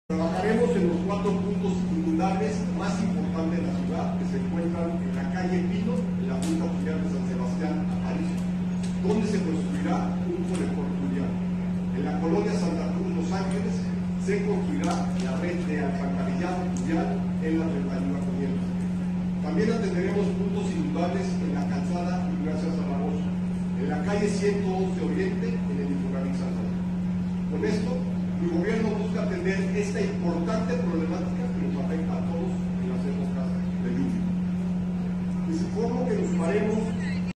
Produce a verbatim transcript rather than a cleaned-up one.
Trabajaremos en los cuatro puntos inundables más importantes de la ciudad, que se encuentran en la calle Pino, en la Junta Auxiliar de San Sebastián, Aparicio, donde se construirá un colector fluvial. En la colonia Santa Cruz, Los Ángeles, se construirá la red de alcantarillado fluvial en la treinta y uno Corrientes. También atenderemos puntos inundables en la calzada Ignacio Zaragoza, en la calle ciento once Oriente, en el Infonavit San Juan. Con esto, mi gobierno busca atender esta importante problemática que nos afecta a todos en las épocas de lluvia. Les informo que nos sumaremos